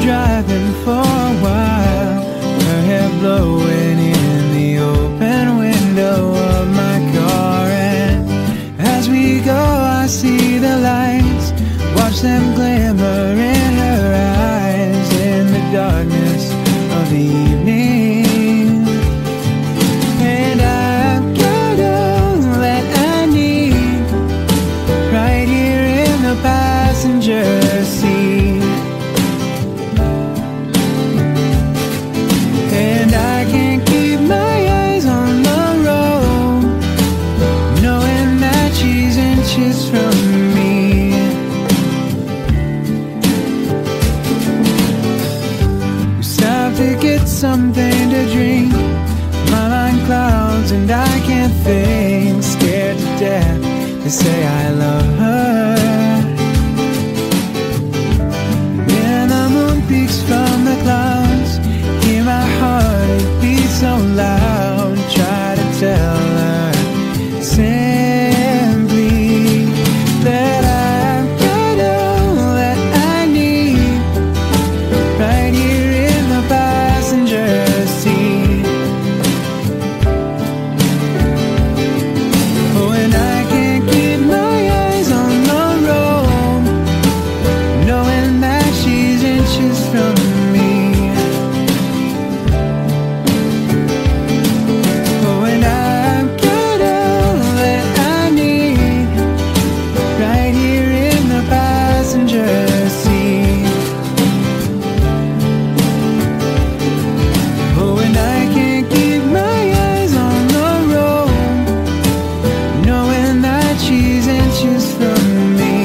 driving for a while, her hair blowing in the open window of my car. And as we go, I see the lights, watch them glimmer in her eyes in the darkness of the evening. And I've got all that I need right here in the passenger seat. And I can't keep my eyes on the road, knowing that she's inches from me. We stopped to get something to drink. My mind clouds and I can't think, scared to death to say I love her. When the moon peeks from the clouds, hear my heart beat so loud. Try to tell her simply that I've got all that I need right here in the passenger seat. Oh, and I can't keep my eyes on the road, knowing that she's inches from me. Oh, and I've got all that I need right here in the passenger seat. Oh, and I can't keep my eyes on the road, knowing that she's inches from me.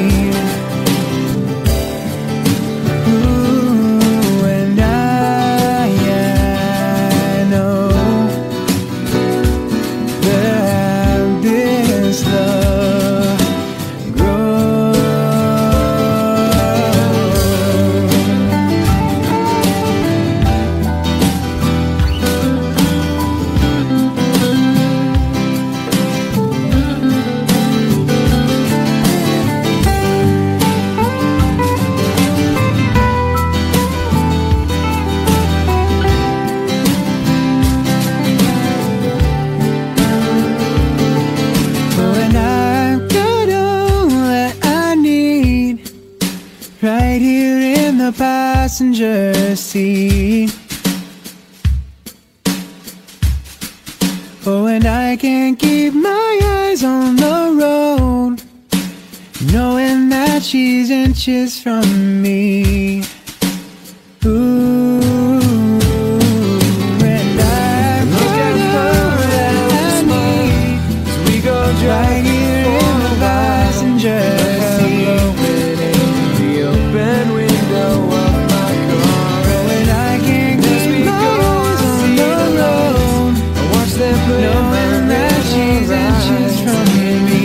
Ooh, and I know that this love grows. Oh, and I've got all that I need right here in the passenger seat. Oh, and I can't keep my eyes on the road, knowing that she's inches from me. Ooh, and I've got all that I need as we go right here in the passenger seat. The open window of my car. Oh, and I can't keep my eyes on the road, Watch them knowing that she's inches from me.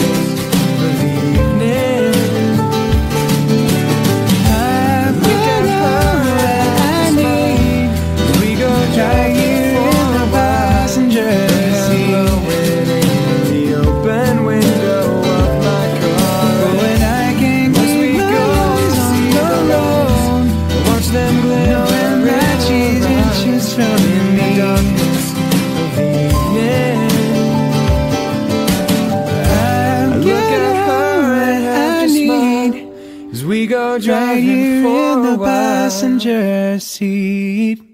I've got all that I need right here in the passenger seat. The open window of my car. Oh, and I can't keep my eyes on the road, Watch them knowing that she's inches from me. I've got all that I need as we go right driving here for in a the while. passenger seat.